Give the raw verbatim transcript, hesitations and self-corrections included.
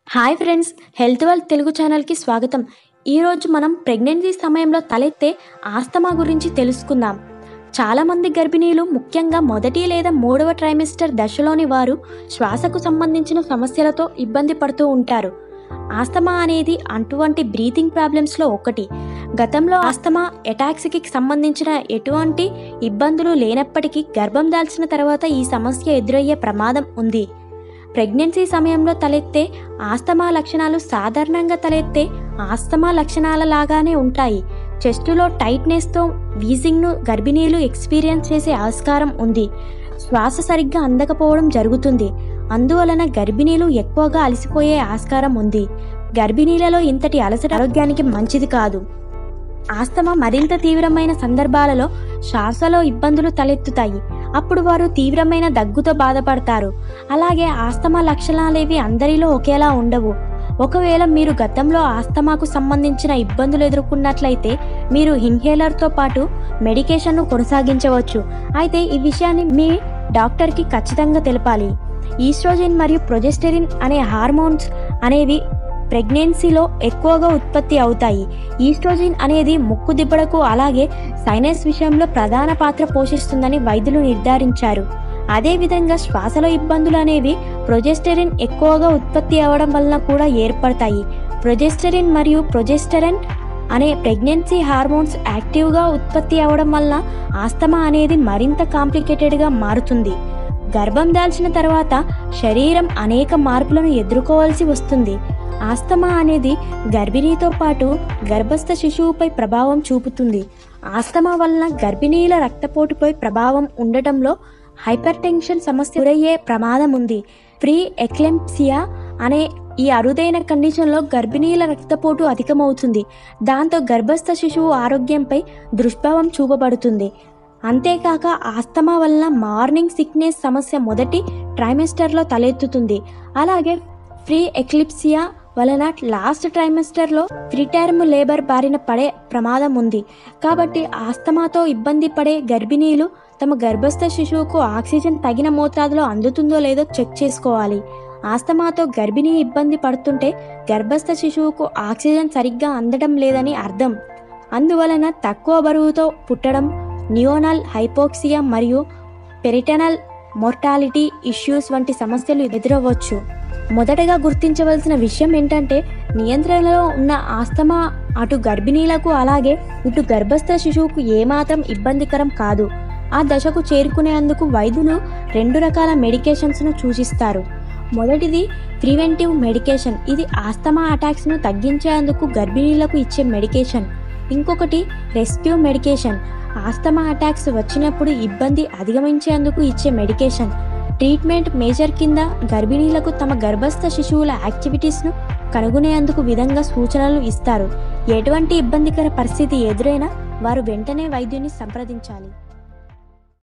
Hi friends, health wealth Telugu ఛానల్కి స్వాగతం. ఈరోజు మనం ప్రెగ్నెన్సీ సమయంలో తలెత్తే ఆస్తమా గురించి తెలుసుకుందాం. చాలామంది గర్భిణీలు, ముఖ్యంగా మొదటి లేదా మూడవ ట్రైమిస్టర్ దశలోని వారు శ్వాసకు సంబంధించిన సమస్యలతో ఇబ్బంది పడుతూ ఉంటారు. ఆస్తమా అనేది అటువంటి బ్రీతింగ్ ప్రాబ్లమ్స్లో ఒకటి. గతంలో ఆస్తమా అటాక్స్కి సంబంధించిన ఎటువంటి ఇబ్బందులు లేనప్పటికీ గర్భం దాల్చిన తర్వాత ఈ సమస్య ఎదురయ్యే ప్రమాదం ఉంది. ప్రెగ్నెన్సీ సమయంలో తలెత్తే ఆస్తమా లక్షణాలు సాధారణంగా తలెత్తే ఆస్తమా లక్షణాల లాగానే ఉంటాయి. చెస్టులో టైట్నెస్తో వీజింగ్ను గర్భిణీలు ఎక్స్పీరియన్స్ చేసే ఆస్కారం ఉంది. శ్వాస సరిగ్గా అందకపోవడం జరుగుతుంది. అందువలన గర్భిణీలు ఎక్కువగా అలసిపోయే ఆస్కారం ఉంది. గర్భిణీలలో ఇంతటి అలసట ఆరోగ్యానికి మంచిది కాదు. ఆస్తమా మరింత తీవ్రమైన సందర్భాలలో శ్వాసలో ఇబ్బందులు తలెత్తుతాయి. అప్పుడు వారు తీవ్రమైన దగ్గుతో బాధపడతారు. అలాగే ఆస్తమా లక్షణాలేవి అందరిలో ఒకేలా ఉండవు. ఒకవేళ మీరు గతంలో ఆస్తమాకు సంబంధించిన ఇబ్బందులు ఎదుర్కొన్నట్లయితే మీరు ఇన్హేలర్తో పాటు మెడికేషన్ను కొనసాగించవచ్చు. అయితే ఈ విషయాన్ని మీ డాక్టర్కి ఖచ్చితంగా తెలపాలి. ఈస్ట్రోజెన్ మరియు ప్రొజెస్టెరిన్ అనే హార్మోన్స్ అనేవి ప్రెగ్నెన్సీలో ఎక్కువగా ఉత్పత్తి అవుతాయి. ఈస్ట్రోజెన్ అనేది ముక్కు దిబ్బడకు అలాగే సైనస్ విషయంలో ప్రధాన పాత్ర పోషిస్తుందని వైద్యులు నిర్ధారించారు. అదేవిధంగా శ్వాసలో ఇబ్బందులు అనేవి ప్రొజెస్టెరిన్ ఎక్కువగా ఉత్పత్తి అవ్వడం వలన కూడా ఏర్పడతాయి. ప్రొజెస్టెరిన్ మరియు ప్రొజెస్టెరన్ అనే ప్రెగ్నెన్సీ హార్మోన్స్ యాక్టివ్గా ఉత్పత్తి అవ్వడం వలన ఆస్తమా అనేది మరింత కాంప్లికేటెడ్గా మారుతుంది. గర్భం దాల్చిన తర్వాత శరీరం అనేక మార్పులను ఎదుర్కోవాల్సి వస్తుంది. ఆస్తమా అనేది గర్భిణీతో పాటు గర్భస్థ శిశువుపై ప్రభావం చూపుతుంది. ఆస్తమా వలన గర్భిణీల రక్తపోటుపై ప్రభావం ఉండటంలో హైపర్ టెన్షన్ సమస్య ఎదురయ్యే ప్రమాదం ఉంది. ప్రీ ఎక్లెంప్సియా అనే ఈ అరుదైన కండిషన్లో గర్భిణీల రక్తపోటు అధికమవుతుంది. దాంతో గర్భస్థ శిశువు ఆరోగ్యంపై దుష్ప్రభావం చూపబడుతుంది. అంతేకాక ఆస్తమా వలన మార్నింగ్ సిక్నెస్ సమస్య మొదటి ట్రైమెస్టర్లో తలెత్తుతుంది. అలాగే ప్రీ ఎక్లిప్సియా వలన లాస్ట్ ట్రైమెస్టర్లో ప్రీటర్మ్ లేబర్ బారిన పడే ప్రమాదం ఉంది. కాబట్టి ఆస్తమాతో ఇబ్బంది పడే గర్భిణీలు తమ గర్భస్థ శిశువుకు ఆక్సిజన్ తగిన మోతాదులో అందుతుందో లేదో చెక్ చేసుకోవాలి. ఆస్తమాతో గర్భిణీ ఇబ్బంది పడుతుంటే గర్భస్థ శిశువుకు ఆక్సిజన్ సరిగ్గా అందడం లేదని అర్థం. అందువలన తక్కువ బరువుతో పుట్టడం, నియోనల్ హైపోక్సియా మరియు పెరిటనల్ మోర్టాలిటీ ఇష్యూస్ వంటి సమస్యలు ఎదురవచ్చు. మొదటగా గుర్తించవలసిన విషయం ఏంటంటే నియంత్రణలో ఉన్న ఆస్తమా అటు గర్భిణీలకు అలాగే ఇటు గర్భస్థ శిశువుకు ఏమాత్రం ఇబ్బందికరం కాదు. ఆ దశకు చేరుకునేందుకు వైద్యులు రెండు రకాల మెడికేషన్స్ను సూచిస్తారు. మొదటిది ప్రివెంటివ్ మెడికేషన్. ఇది ఆస్తమా అటాక్స్ను తగ్గించేందుకు గర్భిణీలకు ఇచ్చే మెడికేషన్. ఇంకొకటి రెస్క్యూ మెడికేషన్. ఆస్తమా అటాక్స్ వచ్చినప్పుడు ఇబ్బంది అధిగమించేందుకు ఇచ్చే మెడికేషన్. ట్రీట్మెంట్ మేజర్ కింద గర్భిణీలకు తమ గర్భస్థ శిశువుల యాక్టివిటీస్ను కనుగొనేందుకు విధంగా సూచనలు ఇస్తారు. ఎటువంటి ఇబ్బందికర పరిస్థితి ఎదురైనా వారు వెంటనే వైద్యుని సంప్రదించాలి.